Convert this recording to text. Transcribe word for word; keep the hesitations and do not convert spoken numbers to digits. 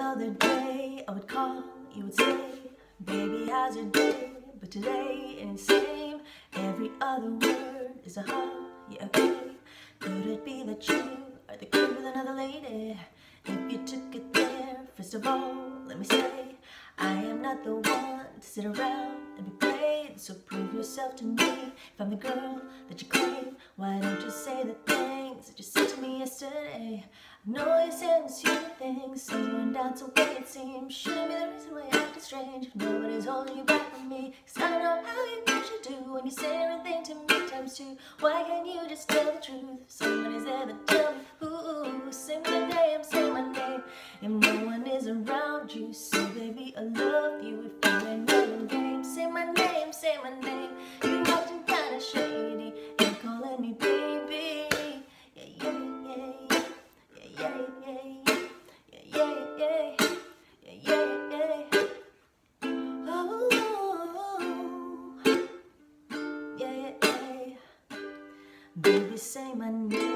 other day I would call, you would say, baby, how's your day? But today it ain't the same. Every other word is a huh, yeah, okay. Could it be that you are the kid with another lady? If you took it there, first of all, let me say, I am not the one to sit around and be played. So prove yourself to me. If I'm the girl that you claim, why don't you say the things that you said to me yesterday? I know you said it's you things, things went down the way it seems. Shouldn't be the reason why you acting strange if nobody's holding you back from me. Cause I know how you usually do when you say everything to me times two. Why can't you just tell the truth? If somebody's there to tell me who. Say my name, say my name. If no one is around you, say baby I love you. If you ain't knowing game, say my name, say my name. You acting kinda shady and calling me baby. Yeah, yeah, yeah, yeah. Yeah, yeah, yeah, yeah, yeah, yeah, yeah, yeah. Oh, yeah, yeah, yeah. Baby, say my name.